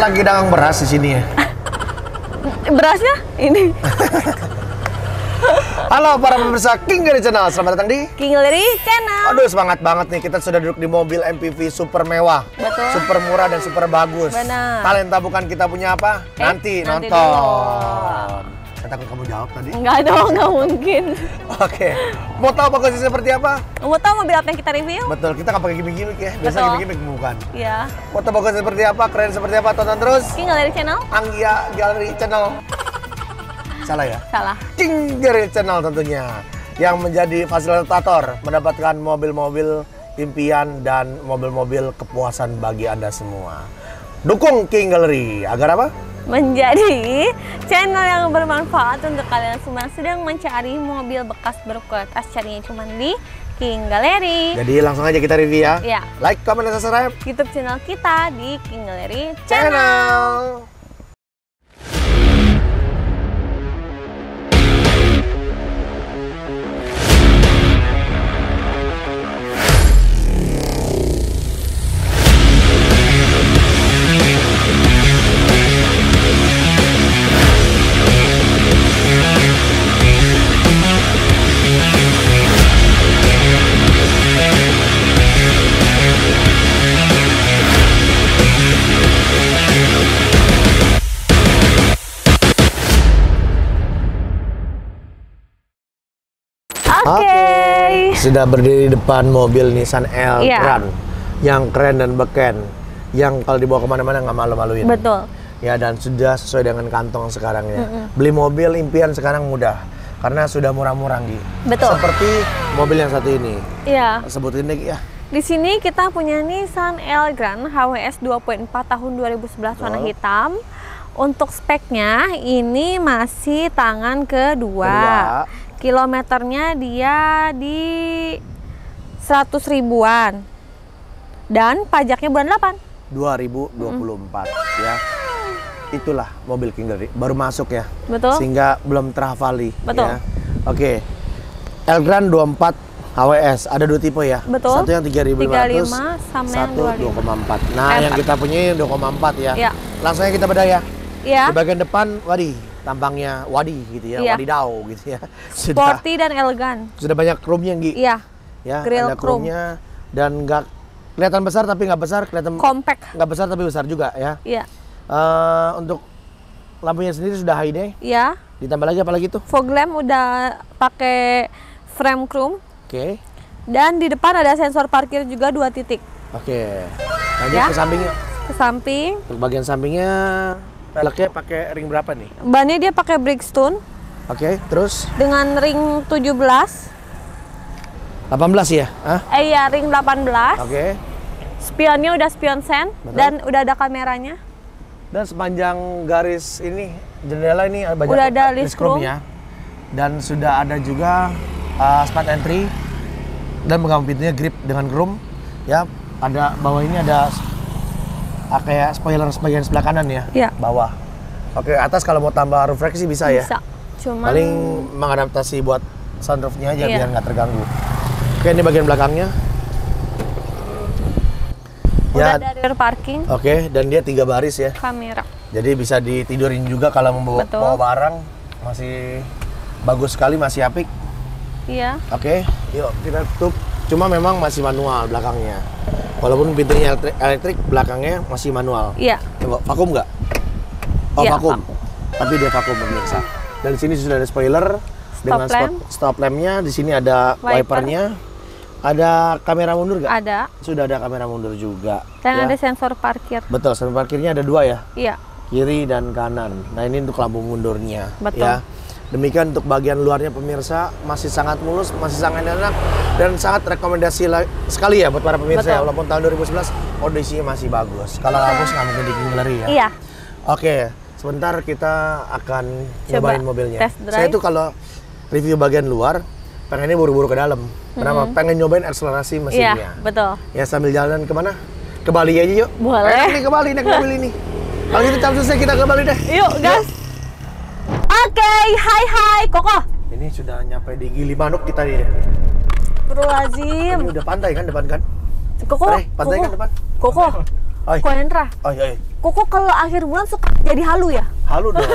lagi dagang beras di sini ya. Berasnya ini. Halo para pemirsa King Gary Channel, selamat datang di King Gary Channel. Aduh semangat banget nih, kita sudah duduk di mobil MPV super mewah. Betul. Super murah dan super bagus. Benar. Talenta bukan kita punya apa? Nanti nanti nonton. Saya takut kamu jawab tadi. Enggak dong, nggak mungkin. Oke. Mau tahu bagusnya seperti apa? Mau tahu mobil apa yang kita review? Betul, kita nggak pakai gimmick-gimmick ya. Biasa Betul. gimmick-gimmick bukan. Iya. Mau tahu bagusnya seperti apa? Keren seperti apa? Tonton terus. King Gary Channel? Anggia Gallery Channel. Salah ya? Salah. King Gary Channel tentunya yang menjadi fasilitator mendapatkan mobil-mobil impian dan mobil-mobil kepuasan bagi Anda semua. Dukung King Gallery agar apa? Menjadi channel yang bermanfaat untuk kalian semua yang sedang mencari mobil bekas berkualitas. Carinya cuma di King Gallery. Jadi langsung aja kita review ya. Ya. Like, comment, dan subscribe YouTube channel kita di King Gallery channel. Oke. Sudah berdiri di depan mobil Nissan Iya. Elgrand yang keren dan beken, yang kalau dibawa kemana-mana nggak malu-maluin. Betul. Ya, dan sudah sesuai dengan kantong sekarang ya. Beli mobil impian sekarang mudah karena sudah murah-murah Gi. Betul. Seperti mobil yang satu ini. Iya. Sebutin deh Gi, ya. Di sini kita punya Nissan Elgrand HWS 2.4 tahun 2011 warna hitam. Untuk speknya ini masih tangan kedua. Kilometernya dia di 100 ribuan. Dan pajaknya bulan 8. 2024 ya. Itulah mobil King Gary baru masuk ya. Betul. Sehingga belum terhafali. Betul. Ya. Oke. Elgrand 24 HWS ada dua tipe ya. Betul. Satu yang 3.500, 35 sama yang satu 2,4. Nah, yang kita punya 2,4 ya. Iya. Langsung aja kita bedah ya. Iya. Di bagian depan, wadih, tampangnya wadih gitu ya, Iya. wadidaw gitu ya. Sporty dan elegan. Sudah banyak chrome-nya Gi. Iya. Ya, Grill ada chrome. chrome-nya dan nggak kelihatan besar tapi nggak besar, kelihatan Compact. nggak besar tapi besar juga ya. Iya. Untuk lampunya sendiri sudah high day. Iya. Ditambah lagi apa lagi tuh? Fog lamp udah pakai frame chrome. Oke. Dan di depan ada sensor parkir juga 2 titik. Oke. Lanjut Ya. ke sampingnya. Ke samping. Untuk bagian sampingnya peleknya pakai ring berapa nih? Bannya dia pakai Bridgestone Oke, terus dengan ring 17. 18 ya? Hah? Iya, ring 18. Oke. Spionnya udah spion sen Betul. dan udah ada kameranya. Dan sepanjang garis ini jendela ini banyak Udah ada list chrome-nya. Dan sudah ada juga smart entry dan pegang pintunya grip dengan chrome ya. Ada bawah ini ada kayak spoiler bagian sebelah kanan ya. Iya. Bawah. Oke, atas kalau mau tambah roof rack sih bisa ya. Bisa. Cuman Paling mengadaptasi buat sunroofnya aja Iya. biar nggak terganggu. Oke, ini bagian belakangnya. udah Ya, ada rear parking, oke, dan dia 3 baris ya. kamera. Jadi bisa ditidurin juga kalau mau Betul. bawa barang. Masih bagus sekali, masih apik. Iya. Oke, yuk kita tutup. Cuma memang masih manual belakangnya. Walaupun pintunya elektrik, belakangnya masih manual. Iya. Coba vakum nggak? Oh, Iya, vakum. vakum. Tapi dia vakum pemirsa. Dan di sini sudah ada spoiler dengan lamp. stop lampnya. Di sini ada Wiper. wipernya. Ada kamera mundur nggak? Ada. Sudah ada kamera mundur juga. Dan ya. ada sensor parkir. Betul, sensor parkirnya ada 2 ya. Iya. Kiri dan kanan. Nah, ini untuk lampu mundurnya. Betul. Ya. Demikian untuk bagian luarnya pemirsa, masih sangat mulus, masih sangat enak dan sangat rekomendasi sekali ya buat para pemirsa. Betul. Ya. Walaupun tahun 2011 kondisinya masih bagus. Kalau bagus nggak mungkin di King Gallery ya. Iya. Oke, sebentar kita akan Coba nyobain mobilnya. test drive. Saya tuh kalau review bagian luar, pengennya buru-buru ke dalam. Kenapa? Pengen nyobain akselerasi mesinnya. Iya, betul. Ya sambil jalan kemana? Ke Bali aja yuk. Boleh. Enak nih ke Bali, naik mobil ini. Kalau gitu jam selesai kita ke Bali deh. Yuk, gas. Oke, hai Koko. Ini sudah nyampe di Gilimanuk kita nih. Astagfirullahaladzim. Ini udah pantai kan depan kan? Koko. Pantai kan depan? Koko. Oi. Ko Hendra, Oi. kok kalau akhir bulan suka jadi halu ya? Halu dong.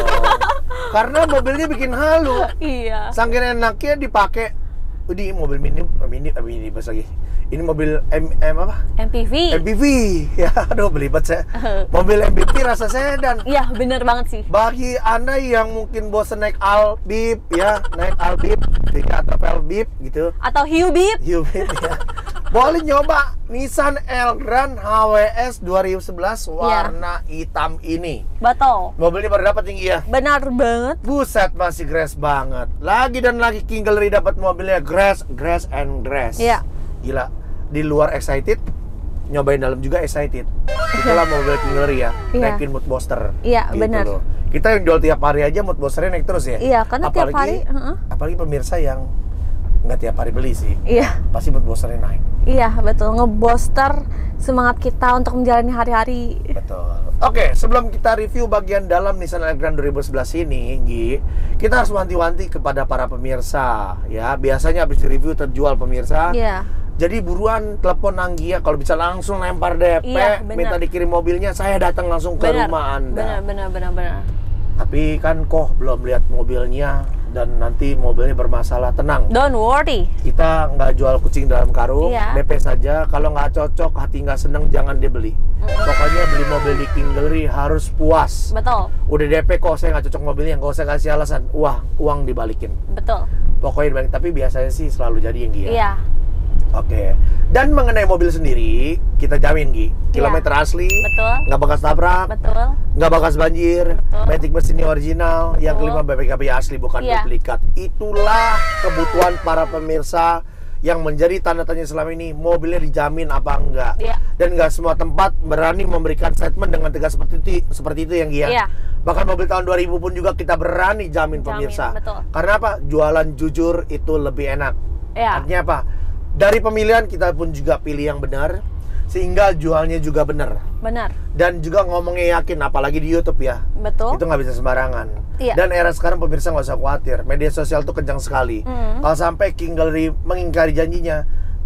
Karena mobilnya bikin halu. Iya. Saking enaknya dipakai. Ini mobil mini bahasa lagi. Ini mobil apa? MPV. MPV. Ya, aduh belibet saya. Mobil MPV rasa sedan. Iya, bener banget sih. Bagi Anda yang mungkin bosan naik Albib ya, naik Albib, atau Velbib gitu. Atau Hyundai. Hyundai ya. Boleh nyoba Nissan Elgrand HWS 2011 warna hitam ini. Betul. Mobilnya baru dapat tinggi ya. Benar banget. Buset, masih grass banget. Lagi dan lagi King Gallery dapat mobilnya grass and grass. Iya. Gila. Di luar excited, nyobain dalam juga excited. Itulah mobil King Gallery ya. Iya. Naikin mood booster. Iya, gitu benar. loh. Kita yang jual tiap hari aja mood boosternya naik terus ya. Iya, karena tiap hari, apalagi pemirsa yang nggak tiap hari beli sih. Iya. Pasti mood boosternya naik. Iya, betul. Ngebooster semangat kita untuk menjalani hari-hari. Betul. Oke, sebelum kita review bagian dalam Nissan Elgrand 2011 ini, Gi, kita harus wanti-wanti kepada para pemirsa ya. Biasanya habis review terjual pemirsa. Iya. Jadi buruan telepon Anggia, kalau bisa langsung lempar DP, Iya, minta dikirim mobilnya, saya datang langsung ke rumah Anda. Benar. Tapi kan kok belum lihat mobilnya dan nanti mobilnya bermasalah, tenang. Don't worry. Kita nggak jual kucing dalam karung, Iya. DP saja. Kalau nggak cocok, hati nggak seneng, jangan dibeli. Pokoknya beli mobil di King Gallery harus puas. Betul. Udah DP kok saya nggak cocok mobilnya, nggak usah kasih alasan. Wah, uang dibalikin. Betul. Pokoknya dibalikin. Tapi biasanya sih selalu jadi yang Gi ya. Iya. Oke. Dan mengenai mobil sendiri, kita jamin Gi, kilometer asli, Betul. nggak bekas tabrak, Betul. nggak bekas banjir, Betul. matic mesinnya original, yang kelima BPKB asli bukan Iya. duplikat. Itulah kebutuhan para pemirsa yang menjadi tanda tanya selama ini, mobilnya dijamin apa enggak. Iya. Dan nggak semua tempat berani memberikan statement dengan tegas seperti itu yang Gia. Iya. Bahkan mobil tahun 2000 pun juga kita berani jamin pemirsa. betul. Karena apa? Jualan jujur itu lebih enak. Iya. Artinya apa? Dari pemilihan kita pun juga pilih yang benar, sehingga jualnya juga benar. Benar. Dan juga ngomongnya yakin, apalagi di YouTube ya. Betul. Itu nggak bisa sembarangan. Iya. Dan era sekarang pemirsa nggak usah khawatir, media sosial tuh kencang sekali. Kalau sampai King Gallery mengingkari janjinya,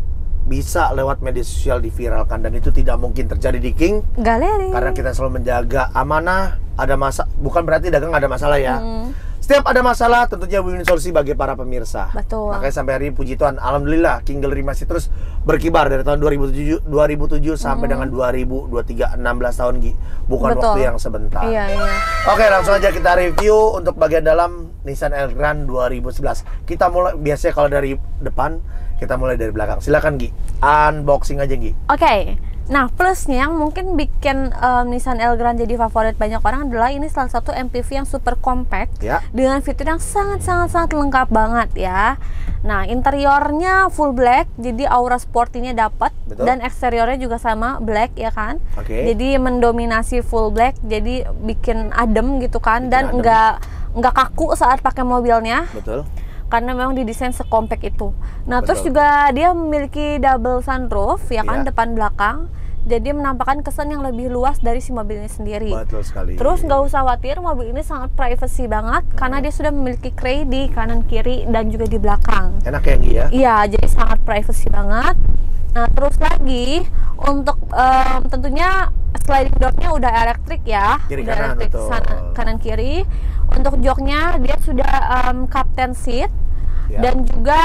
bisa lewat media sosial diviralkan, dan itu tidak mungkin terjadi di King Gallery. karena kita selalu menjaga amanah. Ada bukan berarti dagang ada masalah ya. Setiap ada masalah tentunya win solusi bagi para pemirsa. Betul. Makanya sampai hari ini puji Tuhan, alhamdulillah King Gallery masih terus berkibar dari tahun 2007 sampai dengan 2023, 16 tahun Gi. Bukan Betul. waktu yang sebentar. Iya. Oke, langsung aja kita review untuk bagian dalam Nissan Elgrand 2011. Kita mulai biasanya kalau dari depan, kita mulai dari belakang. Silakan Gi, unboxing aja Gi. Oke. Nah, plusnya yang mungkin bikin Nissan Elgrand jadi favorit banyak orang adalah ini salah satu MPV yang super compact Ya. dengan fitur yang sangat lengkap banget ya. Nah, interiornya full black, jadi aura sportinya dapat, Betul. dan eksteriornya juga sama black ya kan. Oke. Jadi mendominasi full black, jadi bikin adem gitu kan, Bikin dan adem. nggak kaku saat pakai mobilnya. Betul. Karena memang didesain sekompak itu. Nah, Betul. terus juga dia memiliki double sunroof ya kan, Iya. depan belakang. Jadi menampakkan kesan yang lebih luas dari si mobil ini sendiri. Betul sekali. Terus nggak usah khawatir, mobil ini sangat privacy banget karena dia sudah memiliki kray di kanan kiri dan juga di belakang. Enak ya Gi ya? Iya, jadi sangat privacy banget. Nah, terus lagi untuk tentunya sliding door-nya udah elektrik ya, Kiri udah kanan, elektrik betul. kanan kiri. Untuk joknya dia sudah captain seat. Ya. Dan juga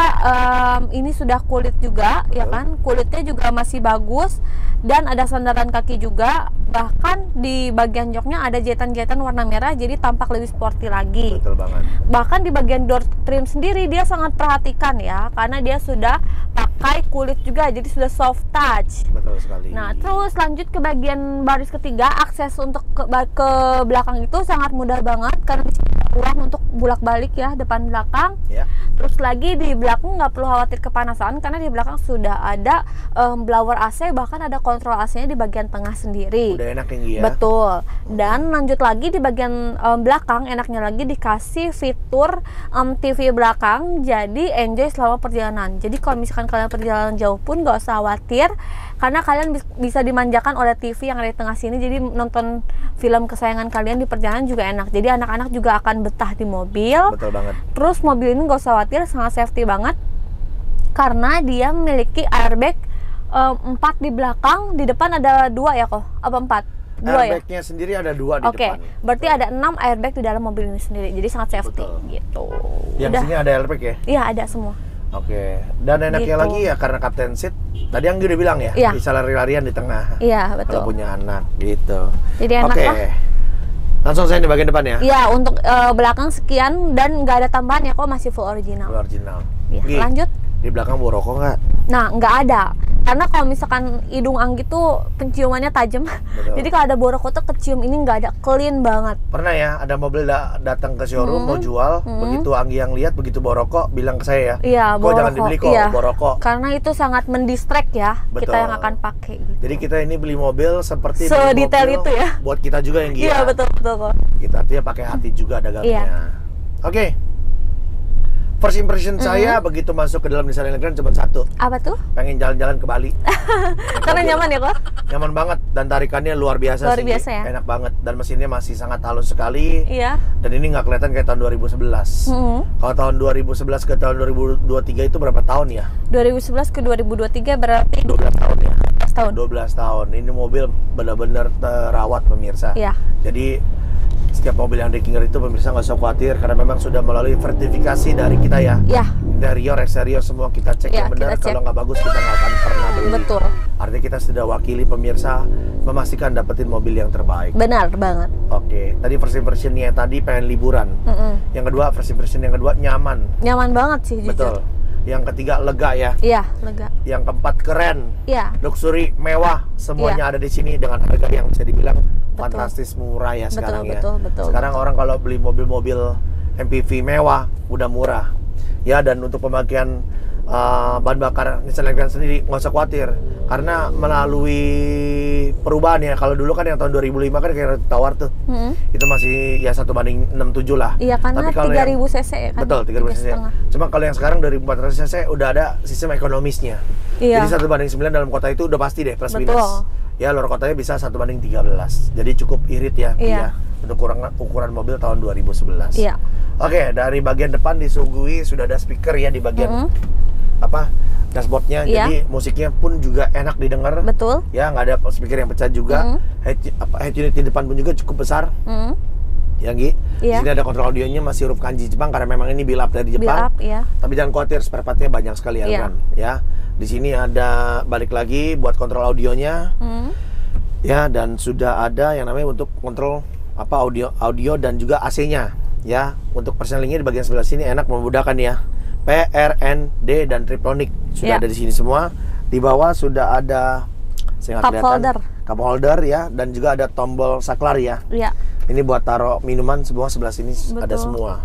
ini sudah kulit juga, ya Betul. kan? Kulitnya juga masih bagus dan ada sandaran kaki juga. Bahkan di bagian joknya ada jahitan-jahitan warna merah, jadi tampak lebih sporty lagi. Betul banget. Bahkan di bagian door trim sendiri dia sangat perhatikan ya, karena dia sudah pakai kulit juga, jadi sudah soft touch. Betul sekali. Nah, terus lanjut ke bagian baris ketiga, akses untuk ke belakang itu sangat mudah banget karena di sini ada ruang untuk bolak-balik ya, depan belakang. Ya. Terus lagi di belakang nggak perlu khawatir kepanasan karena di belakang sudah ada blower AC, bahkan ada kontrol AC-nya di bagian tengah sendiri. Udah enak yang Gi ya? Betul. Dan lanjut lagi di bagian belakang, enaknya lagi dikasih fitur TV belakang, jadi enjoy selama perjalanan. Jadi kalau misalkan kalian perjalanan jauh pun nggak usah khawatir, karena kalian bisa dimanjakan oleh TV yang ada di tengah sini, jadi nonton film kesayangan kalian di perjalanan juga enak. Jadi anak-anak juga akan betah di mobil. Betul banget. Terus mobil ini nggak usah khawatir, sangat safety banget karena dia memiliki airbag 4 di belakang, di depan ada 2 ya kok? Apa 4? 2 ya? Airbagnya sendiri ada 2 di depan. Oke, berarti ada 6 airbag di dalam mobil ini sendiri, jadi sangat safety. Betul. Gitu. Yang Udah. sini ada airbag ya? Iya, ada semua. Oke, dan enaknya Gitu. lagi ya karena captain seat. Tadi Anggi udah bilang ya, Iya. bisa lari-larian di tengah. Iya, Kalau betul. punya anak gitu. Jadi enak Oke, lah. langsung saya di bagian depan ya. Iya, untuk belakang sekian dan nggak ada tambahan ya kok, masih full original. Original. Iya, Gi, lanjut. Di belakang bawa rokok nggak? Nah, nggak ada. Karena kalau misalkan hidung Anggi tuh penciumannya tajam. Betul. Jadi kalau ada bau rokok tuh kecium, ini nggak ada, clean banget. Pernah ya, ada mobil datang ke showroom mau jual, begitu Anggi yang lihat, begitu bawa rokok, bilang ke saya ya, Iya, kok bau jangan rokok. dibeli kok, Iya. bawa rokok. Karena itu sangat mendistract ya, Betul. kita yang akan pakai gitu. Jadi kita ini beli mobil seperti beli Sedetail mobil itu ya. buat kita juga yang Iya, betul kok. Kita artinya pakai hati juga dagangnya. Iya. Oke. First impression saya begitu masuk ke dalam Nissan Elgrand cuma satu, Apa tuh? pengen jalan-jalan ke Bali. Karena nyaman ya kok? Nyaman banget dan tarikannya luar biasa Luar sih. biasa ya? Enak banget dan mesinnya masih sangat halus sekali. Iya. Dan ini nggak kelihatan kayak tahun 2011. Kalau tahun 2011 ke tahun 2023 itu berapa tahun ya? 2011 ke 2023 berarti 12 tahun ya. 12 tahun. 12 tahun. Ini mobil benar-benar terawat pemirsa. Iya. Jadi setiap mobil yang Dickinger itu pemirsa nggak usah khawatir karena memang sudah melalui sertifikasi dari kita ya. Iya. Interior, eksterior semua kita cek Iya, yang benar. kita cek. Kalau nggak bagus kita nggak akan pernah beli. Betul. Artinya kita sudah wakili pemirsa memastikan dapetin mobil yang terbaik. Benar banget. Oke, tadi first impressionnya tadi pengen liburan. Yang kedua first impression yang kedua nyaman. Nyaman banget sih jujur. Betul. Yang ketiga lega ya. Iya, lega. Yang keempat keren. Iya. Luxury, mewah, semuanya ada di sini dengan harga yang bisa dibilang fantastis murah ya Betul, sekarang ya. betul. Sekarang orang kalau beli mobil-mobil MPV mewah udah murah. Ya, dan untuk pemakaian bahan bakar Nissan Elgrand sendiri nggak usah khawatir karena melalui perubahan ya. Kalau dulu kan yang tahun 2005 kan kayak Tawar tuh. Itu masih ya 1:67 lah. Iya, karena Tapi kalau 3000 yang- cc ya kan? Betul, 3000 cc. 3,5. Cuma kalau yang sekarang dari 400 cc udah ada sistem ekonomisnya. Iya. Jadi 1:9 dalam kota itu udah pasti deh plus Betul. minus. Ya luar kotanya bisa 1:13. Jadi cukup irit ya, Iya. ya untuk ukuran mobil tahun 2011. Iya. Oke, dari bagian depan disuguhi sudah ada speaker ya di bagian apa dashboardnya. Iya. Jadi musiknya pun juga enak didengar. Betul. Ya, nggak ada speaker yang pecah juga. Head unit di depan pun juga cukup besar. Ya, Gi. Di Iya. sini ada kontrol audionya masih huruf kanji Jepang karena memang ini build up dari Build Jepang. up, iya. Tapi jangan khawatir, spare part-nya banyak sekali ya, Iya. kan? Ya. Di sini ada balik lagi buat kontrol audionya. Ya, dan sudah ada yang namanya untuk kontrol apa audio dan juga AC-nya. Ya, untuk persnelingnya di bagian sebelah sini enak memudahkan ya. P, R, N, D dan Triplonic sudah Iya. ada di sini semua. Di bawah sudah ada saya nggak Cup kelihatan, holder. cup holder ya, dan juga ada tombol saklar ya. Iya. Ini buat taruh minuman semua sebelah sini ada Betul. semua.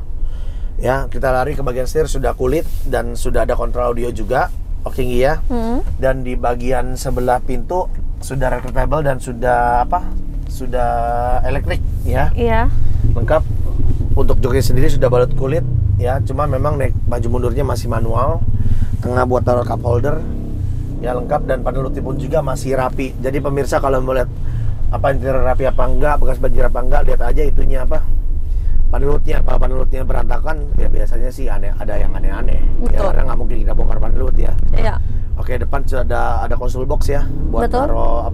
Ya, kita lari ke bagian setir sudah kulit dan sudah ada kontrol audio juga. Oke, Nggi ya. Dan di bagian sebelah pintu sudah retractable dan sudah apa? Sudah elektrik ya. Iya. Lengkap. Untuk joknya sendiri sudah balut kulit ya, cuma memang naik maju mundurnya masih manual. Tengah buat taruh cup holder. Ya, lengkap dan penelutnya pun juga masih rapi. Jadi pemirsa kalau mau lihat apa interior rapi apa enggak, bekas banjir apa enggak, lihat aja itunya apa. Panelutnya berantakan ya biasanya sih ada yang aneh-aneh. Ya, Betul. karena nggak mungkin kita bongkar panelut ya. Iya. Oke, depan sudah ada console box ya buat Betul.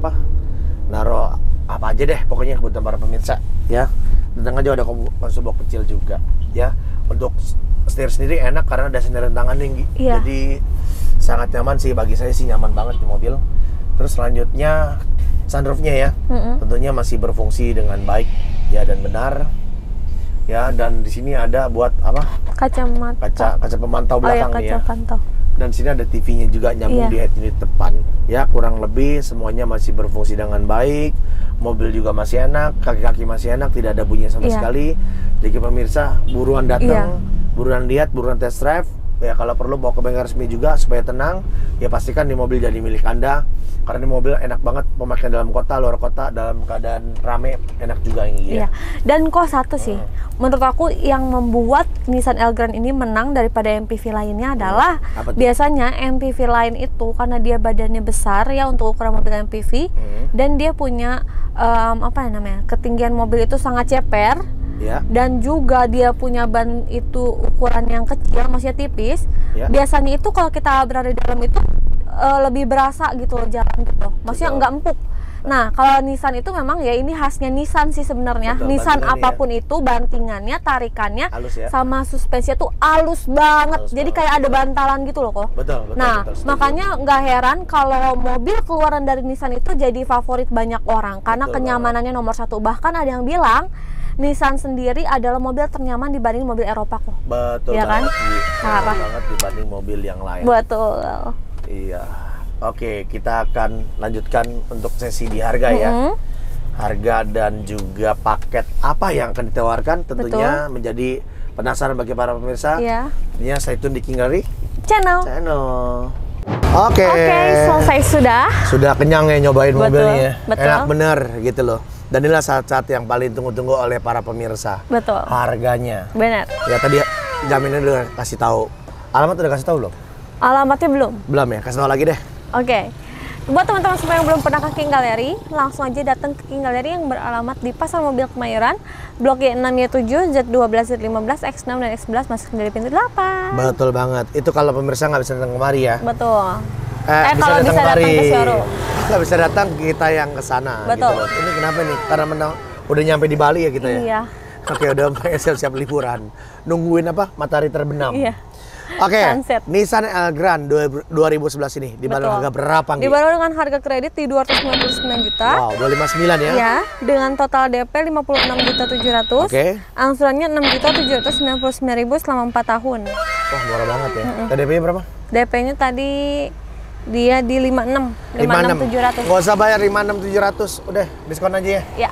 naro apa aja deh pokoknya kebutuhan para pemirsa ya. Di tengah juga ada console box kecil juga ya. Untuk setir sendiri enak karena ada sender tangan tinggi. Iya. Jadi sangat nyaman sih, bagi saya sih nyaman banget di mobil. Terus selanjutnya sunroofnya ya. Tentunya masih berfungsi dengan baik ya dan benar. Ya, dan di sini ada buat apa? Kacamata. Kaca pemantau Oh ya, belakang nih kaca ya. pantau. Dan sini ada TV-nya juga nyambung Iya. di head unit depan. Ya, kurang lebih semuanya masih berfungsi dengan baik. Mobil juga masih enak, kaki-kaki masih enak, tidak ada bunyi sama Iya. sekali. Jadi pemirsa, buruan Iya. datang, buruan lihat, buruan test drive. Ya, kalau perlu bawa ke bengkel resmi juga supaya tenang. Ya, pastikan di mobil jadi milik Anda. Karena di mobil enak banget pemakaian dalam kota, luar kota, dalam keadaan rame, enak juga ini ya. Iya. Dan kok satu sih, menurut aku yang membuat Nissan Elgrand ini menang daripada MPV lainnya adalah Apa tuh? biasanya MPV lain itu karena dia badannya besar ya untuk ukuran mobil MPV dan dia punya apa namanya, ketinggian mobil itu sangat ceper. Ya. Dan juga dia punya ban itu ukuran yang kecil, maksudnya tipis. Ya. Biasanya itu kalau kita berada di dalam itu lebih berasa gitu loh jalan gitu. Maksudnya nggak empuk. Nah, kalau Nissan itu memang ya ini khasnya Nissan sih sebenarnya. Nissan apapun itu bantingannya, tarikannya, ya? sama suspensinya tuh halus banget. Jadi kayak ada bantalan gitu loh kok. Betul. Nah, makanya nggak heran kalau mobil keluaran dari Nissan itu jadi favorit banyak orang karena kenyamanannya nomor satu. Bahkan ada yang bilang Nissan sendiri adalah mobil ternyaman dibanding mobil Eropa kok. Betul ya kan? Parah banget dibanding mobil yang lain. Betul. Iya. Oke, kita akan lanjutkan untuk sesi di harga ya. Harga dan juga paket apa yang akan ditawarkan tentunya menjadi penasaran bagi para pemirsa. Iya. Tentunya stay tune di King Gallery Channel. Oke, selesai sudah. Sudah kenyang ya nyobain mobilnya. Betul. Enak bener gitu loh. Dan inilah saat-saat yang paling tunggu-tunggu oleh para pemirsa. Betul. Harganya. Benar. Ya tadi jaminnya udah kasih tahu. Alamat udah kasih tahu belum? Alamatnya belum. Belum ya? Kasih tahu lagi deh. Oke. Buat teman-teman semua yang belum pernah ke King Gallery, langsung aja datang ke King Gallery yang beralamat di Pasar Mobil Kemayoran, Blok Y6Y7, Z12, Z15, X6 dan X11 masuk dari pintu 8. Betul banget. Itu kalau pemirsa nggak bisa datang kemari ya. Betul. Kalau bisa datang ke showroom. Nggak bisa datang, kita yang ke sana. Betul. Gitu loh. Ini kenapa nih? Karena udah nyampe di Bali ya kita ya. Iya. Oke, udah siap-siap liburan. Nungguin apa? Matahari terbenam. Iya. Oke, Sunset. Nissan Elgrand 2011 ini dibanderol harga berapa nih? Dibanderol dengan harga kredit di 299 juta. Wow, 259 ya? Ya, dengan total DP 56.700.000. Oke. Angsurannya 6.799.000 selama 4 tahun. Wah, murah banget ya. DP-nya berapa? DP-nya tadi dia di 56.700. Nggak usah bayar 56.700. Udah, diskon aja ya. Ya.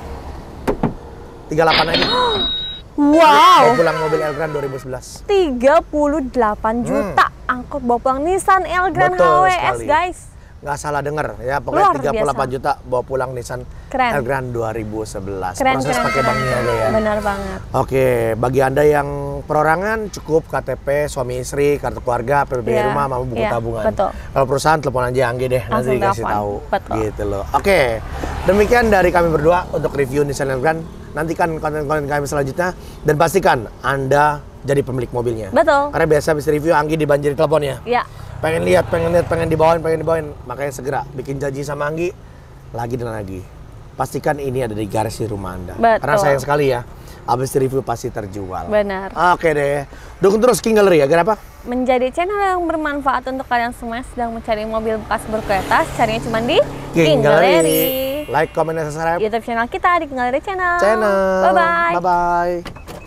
38 aja. Wow. Bawa pulang mobil Elgrand 2011. 38 juta angkut bawa pulang Nissan Elgrand HWS, sekali. guys. Nggak salah denger ya, pokoknya Luar 38 biasa. juta bawa pulang Nissan Keren. Elgrand 2011. Keren, Proses pakai banknya aja ya. Benar banget. Oke, bagi Anda yang perorangan cukup KTP, suami istri, kartu keluarga, PPB rumah, mau buku tabungan. Betul. Kalau perusahaan telepon aja Anggi deh, nanti Langsung dikasih telepon. tahu. Betul. Gitu loh. Oke, demikian dari kami berdua untuk review Nissan Elgrand. Nantikan konten-konten kami selanjutnya dan pastikan Anda jadi pemilik mobilnya. Betul. Karena biasa habis review Anggi dibanjiri teleponnya. Ya. Pengen lihat, pengen dibawain. Makanya segera bikin janji sama Anggi lagi dan lagi. Pastikan ini ada di garasi rumah Anda. Betul. Karena sayang sekali ya, habis review pasti terjual. Benar. Oke deh. Dukung terus King Gallery agar apa? Menjadi channel yang bermanfaat untuk kalian semua yang sedang mencari mobil bekas berkualitas. Carinya cuma di King Gallery. Like, comment, dan subscribe YouTube channel kita di King Gallery Channel. channel. Bye-bye. Bye-bye.